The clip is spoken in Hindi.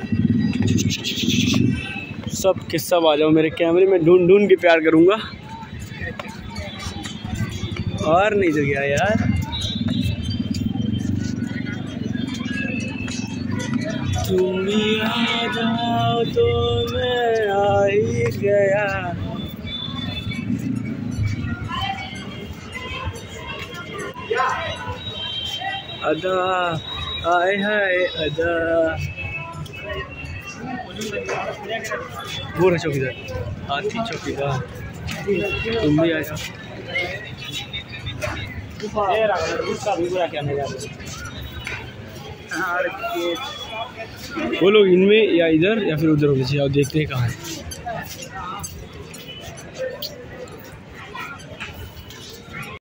सब के सब आ जाओ मेरे कैमरे में, ढूंढ ढूंढ के प्यार करूँगा। और नहीं जग गया यार। तुम भी आ जाओ तो मैं आ ही गया। अदा आए हाय अदा। वो रहा चौकीदार, आती चौकीदार, तुम भी आ जाओ। वो लोग इनमें या इधर या फिर उधर होने चाहिए। और देखते हैं कहाँ है।